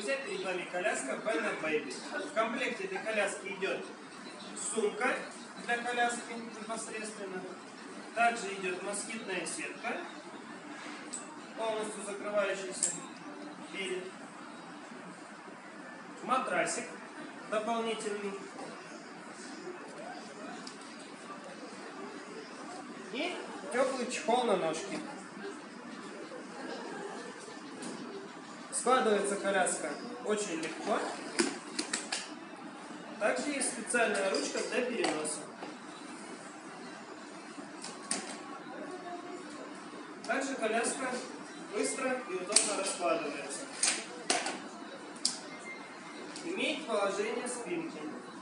друзья, перед вами коляска Bena Baby. В комплекте этой коляски идет сумка для коляски непосредственно. Также идет москитная сетка, полностью закрывающаяся перед. Матрасик дополнительный. И теплый чехол на ножки. Складывается коляска очень легко. Также есть специальная ручка для переноса. Также коляска быстро и удобно раскладывается. Имеет положение спинки.